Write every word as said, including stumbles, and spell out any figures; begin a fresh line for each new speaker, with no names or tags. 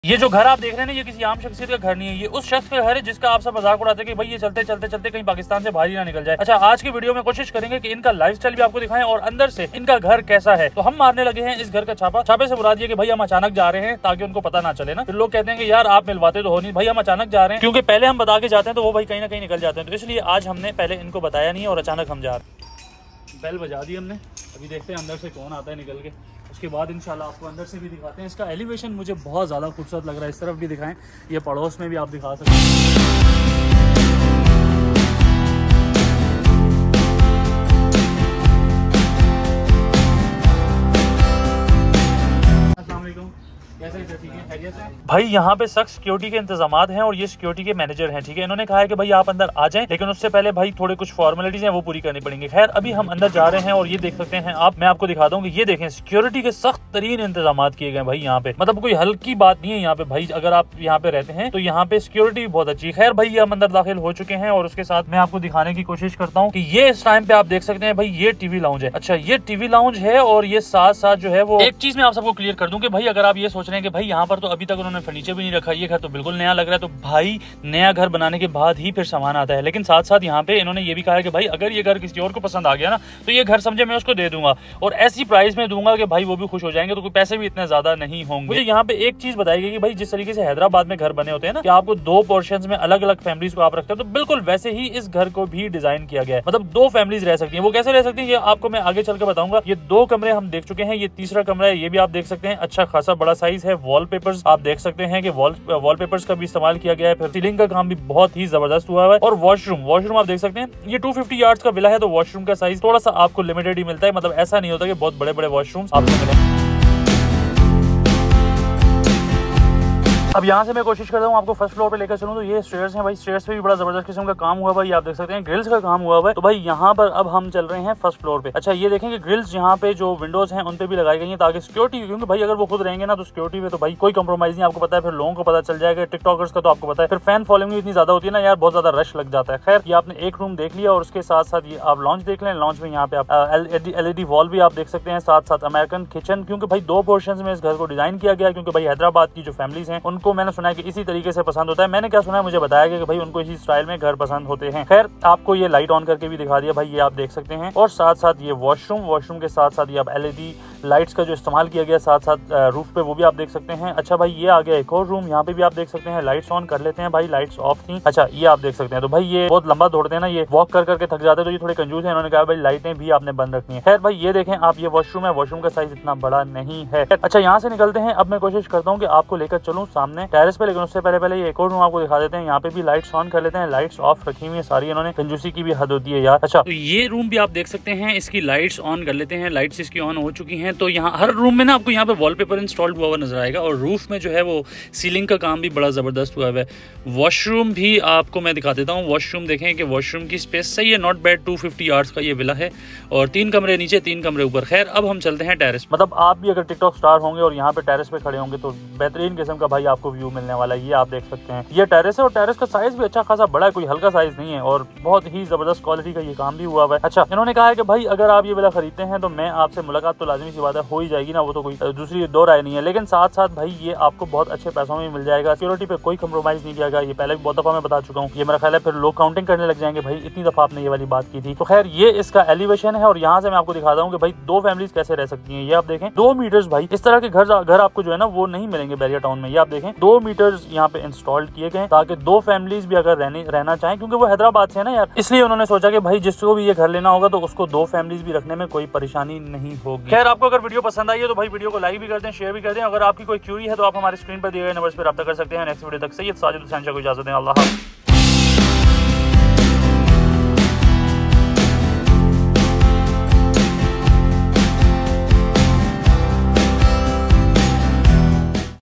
ये जो घर आप देख रहे हैं ना, ये किसी आम शख्सियत का घर नहीं है, ये उस शख्स का घर है जिसका आप सब मजाक उड़ाते हैं कि भाई ये चलते चलते चलते कहीं पाकिस्तान से बाहर ही ना निकल जाए। अच्छा, आज की वीडियो में कोशिश करेंगे कि इनका लाइफस्टाइल भी आपको दिखाएं और अंदर से इनका घर कैसा है। तो हम मारने लगे हैं इस घर का छापा। छापे से मुराद ये कि भाई हम अचानक जा रहे हैं ताकि उनको पता ना चले ना। फिर लोग कहते हैं कि यार आप मिलवाते तो हो नहीं। भाई हम अचानक जा रहे हैं क्योंकि पहले हम बता के जाते हैं तो वो भाई कहीं ना कहीं निकल जाते हैं, तो इसलिए आज हमने पहले इनको बताया नहीं और अचानक हम जा रहे हैं। बेल बजा दी हमने, अभी देखते हैं अंदर से कौन आता है निकल के। उसके बाद इंशाल्लाह आपको अंदर से भी दिखाते हैं। इसका एलिवेशन मुझे बहुत ज़्यादा खूबसूरत लग रहा है। इस तरफ भी दिखाएं, ये पड़ोस में भी आप दिखा सकते हैं। भाई यहाँ पे सख्त सिक्योरिटी के इंतजामात हैं और ये सिक्योरिटी के मैनेजर हैं, ठीक है। इन्होंने कहा है कि भाई आप अंदर आ जाएं, लेकिन उससे पहले भाई थोड़े कुछ फॉर्मेलिटीज हैं वो पूरी करनी पड़ेंगी। खैर अभी हम अंदर जा रहे हैं और ये देख सकते हैं आप, मैं आपको दिखाता हूँ कि ये देखें सिक्योरिटी के सख्त तरीन इंतजामात किए गए भाई यहाँ पे, मतलब कोई हल्की बात नहीं है यहाँ पे भाई। अगर आप यहाँ पे रहते हैं तो यहाँ पे सिक्योरिटी भी बहुत अच्छी है। खैर भाई हम अंदर दाखिल हो चुके हैं और उसके साथ मैं आपको दिखाने की कोशिश करता हूँ कि ये इस टाइम पे आप देख सकते हैं भाई ये टीवी लाउंज है। अच्छा, ये टीवी लाउंज है और ये साथ साथ जो है वो एक चीज मैं आप सबको क्लियर कर दूं कि भाई अगर आप ये सोच रहे हैं कि भाई यहाँ पर तो अभी तक उन्होंने फर्नीचर भी नहीं रखा, ये घर तो बिल्कुल नया लग रहा है, तो भाई नया घर बनाने के बाद ही फिर सामान आता है। लेकिन साथ साथ यहाँ पे इन्होंने ये भी कहा है कि भाई अगर ये घर किसी और को पसंद आ गया ना तो ये घर समझे मैं उसको दे दूंगा और ऐसी प्राइस में दूंगा कि भाई वो भी खुश हो जाएंगे, तो कोई पैसे भी इतने ज्यादा नहीं होंगे। मुझे यहाँ पे एक चीज बताई गई कि भाई जिस तरीके से हैदराबाद में घर बने होते हैं ना कि आपको दो पोर्शंस में अलग अलग फैमिलीज को आप रखते हो, तो बिल्कुल वैसे ही इस घर को भी डिजाइन किया गया है। मतलब दो फैमिलीज रह सकती है। वो कैसे रह सकती है ये आपको मैं आगे चल के बताऊंगा। ये दो कमरे हम देख चुके हैं, ये तीसरा कमरा है, ये भी आप देख सकते हैं अच्छा खासा बड़ा साइज है। वॉलपेपर्स आप देख सकते हैं कि वॉल वॉलपेपर्स का भी इस्तेमाल किया गया है। फिर सीलिंग का काम भी बहुत ही जबरदस्त हुआ है। और वॉशरूम वॉशरूम आप देख सकते हैं, ये दो सौ पचास यार्ड्स का विला है तो वॉशरूम का साइज थोड़ा सा आपको लिमिटेड ही मिलता है। मतलब ऐसा नहीं होता कि बहुत बड़े बड़े वॉशरूम्स आपको मिलेंगे। अब यहाँ से मैं कोशिश करता हूँ आपको फर्स्ट फ्लोर पे लेकर चलूँ, तो ये स्टेयर्स हैं भाई। स्टेयर्स पे भी बड़ा जबरदस्त किस्म का काम हुआ भाई, आप देख सकते हैं ग्रिल्स का काम हुआ है। तो भाई यहाँ पर अब हम चल रहे हैं फर्स्ट फ्लोर पे। अच्छा, ये देखें कि ग्रिल्स यहाँ पे जो विंडोज हैं उन पे भी लगाई गई हैं ताकि सिक्योरिटी, क्योंकि भाई अगर वो खुद रहेंगे ना तो सिक्योरिटी पे तो भाई कोई कंप्रोमाइज नहीं, आपको पता है। फिर लोगों को पता चल जाएगा, टिकटॉकर्स का तो आपको पता है, फिर फैन फॉलोइंग इतनी ज्यादा होती है ना यार, बहुत ज्यादा रश लग जाता है। खैर ये आपने एक रूम देख लिया और उसके साथ साथ ये आप लॉन्च देख लें। लॉन्च में यहाँ पे आप एलईडी वॉल भी आप देख सकते हैं, साथ साथ अमेरिकन किचन, क्योंकि भाई दो पोर्शन में इस घर को डिजाइन किया गया है। क्योंकि भाई हैदराबाद की जो फैमिलीज हैं उनको मैंने सुना है कि इसी तरीके से पसंद होता है। मैंने क्या सुना है, मुझे बताया गया कि भाई उनको इसी स्टाइल में घर पसंद होते हैं। खैर आपको ये लाइट ऑन करके भी दिखा दिया भाई, ये आप देख सकते हैं। और साथ साथ ये वॉशरूम वॉशरूम के साथ साथ ये आप एलईडी लाइट्स का जो इस्तेमाल किया गया साथ साथ रूफ पे वो भी आप देख सकते हैं। अच्छा भाई ये आ गया एक और रूम, यहाँ पे भी आप देख सकते हैं लाइट्स ऑन कर लेते हैं भाई, लाइट्स ऑफ थी। अच्छा ये आप देख सकते हैं। तो भाई ये बहुत लंबा दौड़ते हैं ना, ये वॉक कर करके थक जाते हैं, तो ये थोड़े कंजूस है। इन्होंने कहा भाई लाइटें भी आपने बंद रखनी है। खैर भाई ये देखें आप, ये वॉशरूम है, वॉशरूम का साइज इतना बड़ा नहीं है। अच्छा यहाँ से निकलते हैं। अब मैं कोशिश करता हूँ कि आपको लेकर चलूँ सामने टेरेस पे, लेकिन उससे पहले पहले ये एक और रूम आपको दिखा देते हैं। यहाँ पे भी लाइट्स ऑन कर लेते हैं, लाइट्स ऑफ रखी हुई है सारी, इन्होंने कंजूसी की भी हद होती है यार। अच्छा तो ये रूम भी आप देख सकते हैं, इसकी लाइट्स ऑन कर लेते हैं, लाइट्स इसकी ऑन हो चुकी हैं। तो यहाँ हर रूम में ना आपको यहाँ पे वॉलपेपर इंस्टॉल्ड हुआ हुआ नजर आएगा और रूफ में जो है वो सीलिंग का काम भी बड़ा जबरदस्त हुआ है। वॉशरूम भी आपको मैं दिखा देता हूँ। वॉशरूम देखें कि वॉशरूम की स्पेस सही है, not bad. Two fifty yards का ये विला है और तीन कमरे नीचे तीन कमरे ऊपर। खैर अब हम चलते हैं टेरेस। मतलब आप भी अगर टिकटॉक स्टार होंगे और यहाँ पे टेरेस पे खड़े होंगे तो बेहतरीन किस्म का भाई आपको व्यू मिलने वाला है। ये आप देख सकते हैं, ये टेरेस है और टेरेस का साइज भी अच्छा खासा बड़ा है, कोई हल्का साइज नहीं है और बहुत ही जबरदस्त क्वालिटी का ये काम भी हुआ है। अच्छा इन्होंने कहा है कि भाई अगर आप ये विला खरीदते हैं तो मैं आपसे मुलाकात तो लाजमी सी बात है हो ही जाएगी ना, वो तो कोई दूसरी दो राय नहीं है। लेकिन साथ साथ भाई ये आपको बहुत अच्छे पैसों में मिल जाएगा, सिक्योरिटी पे कोई कंप्रोमाइज नहीं किया गया। ये पहले भी बहुत दफा मैं बता चुका हूँ, ये मेरा ख्याल है फिर लोग काउंटिंग करने लग जाएंगे भाई इतनी दफा आपने ये वाली बात की थी। तो खैर ये इसका एलिवेशन है और यहाँ से मैं आपको दिखाता हूँ कि भाई दो फैमिलीज कैसे रह सकती हैं। ये आप देखें दो मीटर्स भाई, इस तरह के घर घर आपको जो है ना वो नहीं मिलेंगे बैरिया टाउन में। ये आप देखें दो मीटर्स यहाँ पे इंस्टॉल्ड किए गए ताकि दो फैमिलीज भी अगर रहने रहना चाहें, क्योंकि वो हैदराबाद से है ना यार, इसलिए उन्होंने सोचा कि भाई जिसको भी ये घर लेना होगा तो उसको दो फैमिलीज भी रखने में कोई परेशानी नहीं होगी। खैर आपको अगर वीडियो पसंद आई है तो भाई वीडियो को लाइक भी कर दें, शेयर भी कर दें। अगर आपकी कोई क्यूरी है तो आप हमारे स्क्रीन पर दिए गए नंबर पर रब्ता कर सकते हैं। नेक्स्ट वीडियो तक सैयद साजिद हुसैन शाह को इजाजत दें। अल्लाह।